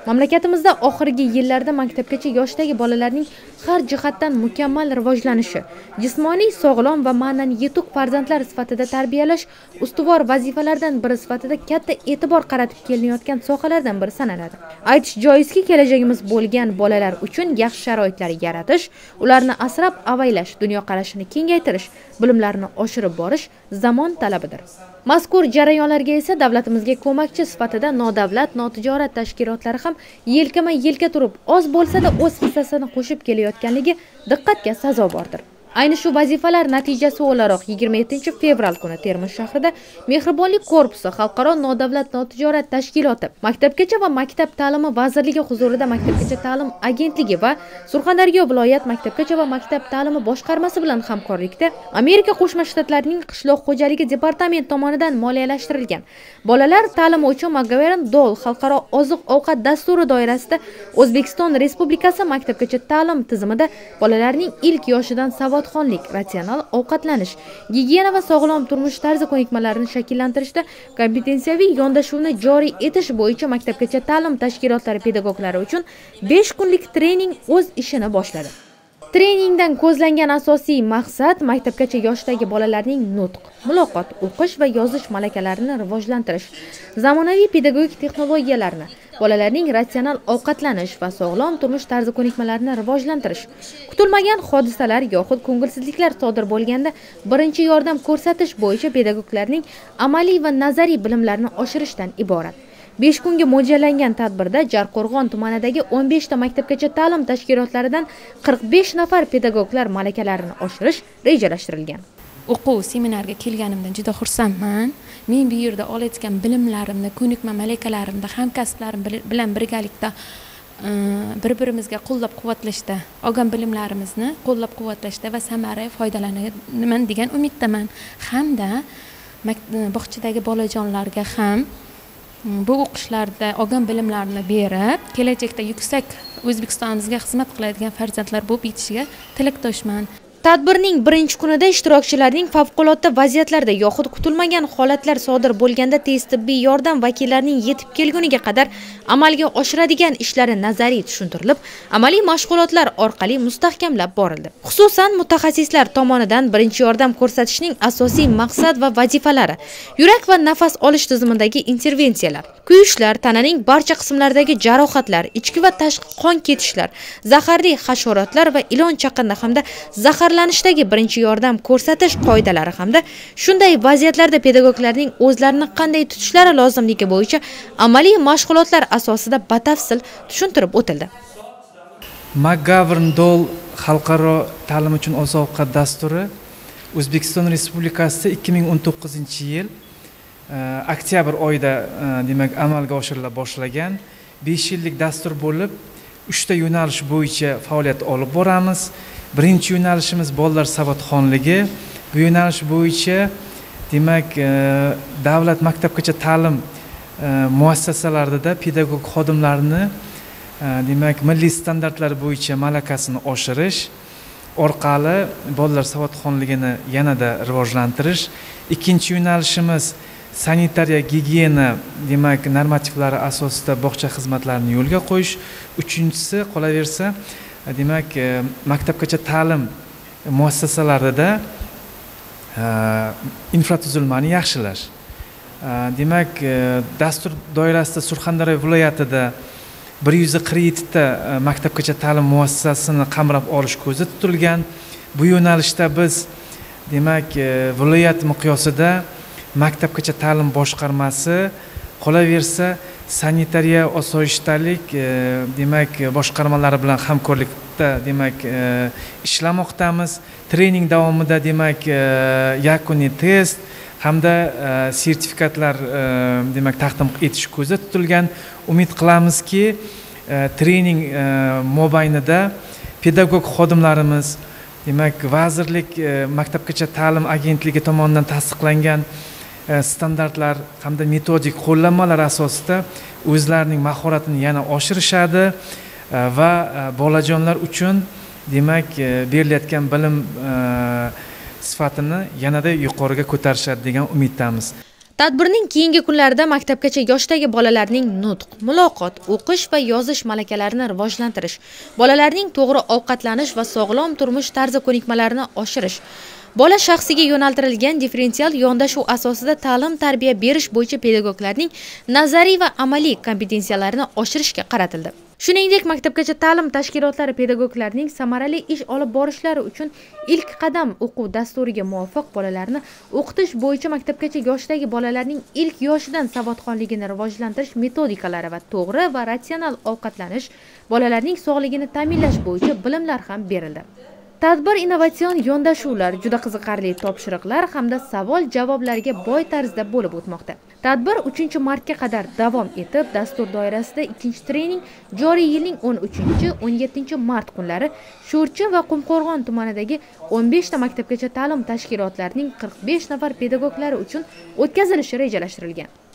Mamlakatimizda oxirgi yillarda maktabgacha yoshdagi bolalarning har jihatdan mukammal rivojlanishi, jismoniy sog'lom va ma'nan yetuk farzandlar sifatida tarbiyalash ustuvor vazifalardan biri sifatida katta e'tibor qaratib kelinayotgan sohalardan biri sanaladi. Aytish joizki, kelajagimiz bo'lgan bolalar uchun yaxshi sharoitlar yaratish, ularni asrab-avaylash, dunyoqarashini kengaytirish, bilimlarini oshirib borish zamon talabidir. Mazkur jarayonlarga esa davlatimizga ko'makchi sifatida nodavlat, notijorat tashkilotlari ham yelkama-yelka turib, oz bo'lsa-da o'z hissasini qo'shib kelayotganligi diqqatga sazovordir. Ayni shu vazifalar natijasi o'laroq 27-fevral kuni Termiz shahrida Mehribonlik korpusi xalqaro nodavlat notijorat tashkiloti, Maktabgacha va maktab ta'limi vazirligi huzurida Maktabgacha ta'lim agentligi va Surxondaryo viloyat Maktabgacha va maktab ta'limi boshqarmasi bilan hamkorlikda Amerika Qo'shma Shtatlarining qishloq xo'jaligi departamenti tomonidan moliyalashtirilgan bolalar ta'limi uchun Magaveran Dol xalqaro oziq-ovqat dasturi doirasida O'zbekiston Respublikasi maktabgacha ta'lim tizimida bolalarning ilk yoshidan savodxonlik, ratsional ovqatlanish, gigiyena va sog'lom turmush tarzi ko'nikmalarini shakllantirishda kompetensiyaviy yondashuvni joriy etish bo'yicha maktabgacha ta'lim tashkilotlari pedagoglari uchun 5 kunlik trening o'z ishini boshladi. Treningdan ko'zlangan asosiy maqsad maktabgacha yoshdagi bolalarning nutq, muloqot, o'qish va yozish malakalarini rivojlantirish, zamonaviy pedagogik texnologiyalarni, bolalarning ratsional ovqatlanish va sog'lom turmush tarzi ko'nikmalarini rivojlantirish, kutilmagan hodisalar yoxud ko'ngilsizliklar sodir bo'lganda birinchi yordam ko'rsatish bo'yicha pedagoglarning amaliy va nazariy bilimlarini oshirishdan iborat. 5 kunga mo'ljallangan tadbirda Jarqo'rg'on tumanidagi 15 ta maktabgacha ta'lim tashkilotlaridan 45 nafar pedagoglar malakalarini oshirish rejalashtirilgan. O'quv seminariga kelganimdan juda xursandman. Men bu yerda olayotgan bilimlarimni, ko'nikma malakalarimni hamkasblarim bilan birgalikda bir-birimizga qo'llab-quvvatlashda, olgan bilimlarimizni qo'llab-quvvatlashda va samara foydalanaman degan umiddaman. Hamda bog'chadagi bolajonlarga ham bu o'qishlarda olgan bilimlarini berib, kelajakda yuksak O'zbekistonimizga xizmat qiladigan farzandlar bo'lib yetishiga tilakdoshman. Tadbirning birinchi kunida ishtirokchilarning favqulodda vaziyatlarda yoxud kutilmagan holatlar sodir bo'lganda tez tibbiy yordam vakillarining yetib kelguniga qadar amalga oshiradigan ishlari nazariy tushuntirilib, amaliy mashg'ulotlar orqali mustahkamlab borildi. Xususan, mutaxassislar tomonidan birinchi yordam ko'rsatishning asosiy maqsad va vazifalari, yurak va nafas olish tizimidagi intervensiyalar, kuyishlar, tananing barcha qismlaridagi jarohatlar, ichki va tashqi qon ketishlar, zaharli hasharotlar va ilon chaqindi hamda zaharlanishdagi birinchi yordam ko'rsatish qoidalari hamda shunday vaziyatlarda pedagoglarning o'zlarini qanday tutishlari lozimligi bo'yicha amaliy mashg'ulotlar asosida batafsil tushuntirib o'tildi. Magaveran Dol xalqaro ta'lim uchun oziq-ovqat dasturi O'zbekiston Respublikasida 2019-yil oktyabr oyida demak amalga oshirila boshlagan 5 yillik dastur bo'lib, 3 ta yo'nalish bo'yicha faoliyat olib boramiz. Birinchi yo'nalishimiz bolalar savodxonligi. Bu yo'nalish bo'yicha demak davlat maktabgacha ta'lim muassasalarida pedagog xodimlarni demak milliy standartlar bo'yicha malakasini oshirish orqali bolalar savodxonligini yanada rivojlantirish. Ikkinchi yo'nalishimiz sanitariya, gigiyena demak normativlari asosida bog'cha xizmatlarini yo'lga qo'yish. Uchinchisi qolaversa demak maktabgacha ta'lim muassasalarida infratuzilmani yaxshilash. Demak dastur doirasida Surxondaryo viloyatida 147 ta maktabgacha ta'lim muassasasini qamrab olish ko'zda tutilgan. Bu yo'nalishda biz demak viloyat miqyosida maktabgacha ta'lim boshqarmasi, qolaversa sanitariya, osoyishtalik demak boshqarmalari bilan hamkorlikda demak ishlamoqdamiz. Trening davomida demak yakuniy test hamda sertifikatlar demak taqdim etish ko'zda tutilgan. Umid qilamizki, trening mobaynida pedagog xodimlarimiz demak vazirlik maktabgacha ta'lim agentligi tomonidan tasdiqlangan standartlar hamda metodik qo'llanmalar asosida o'zlarining mahoratini yana oshirishadi va bolajonlar uchun demak berilayotgan bilim sifatini yanada yuqoriga ko'tarishadi degan umiddamiz. Tadbirning keyingi kunlarida maktabgacha yoshdagi bolalarning nutq, muloqot, o'qish va yozish malakalarini rivojlantirish, bolalarning to'g'ri ovqatlanish va sog'lom turmush tarzi ko'nikmalarini oshirish, bola shaxsiga yo'naltirilgan differensial yondashuv asosida ta'lim-tarbiya berish bo'yicha pedagoglarning nazariy va amaliy kompetensiyalarini oshirishga qaratildi. Shuningdek, maktabgacha ta'lim tashkilotlari pedagoglarning samarali ish olib borishlari uchun ilk qadam o'quv dasturiga muvofiq bolalarni o'qitish bo'yicha maktabgacha yoshdagi bolalarning ilk yoshidan savodxonligini rivojlantirish metodikalari va to'g'ri va ratsional ovqatlanish, bolalarning sog'ligini ta'minlash bo'yicha bilimlar ham berildi. Tadbir innovatsion yondashuvlar, juda qiziqarli topshiriqlar hamda savol-javoblarga boy tarzda bo'lib o'tmoqda. Tadbir 3-martga qadar davom etib, dastur doirasida ikkinchi trening joriy yilning 13-17 mart kunlari Sho'rchi va Qumqo'rg'on tumanidagi 15 ta maktabgacha ta'lim tashkilotlarining 45 nafar pedagoglari uchun o'tkazilishi rejalashtirilgan.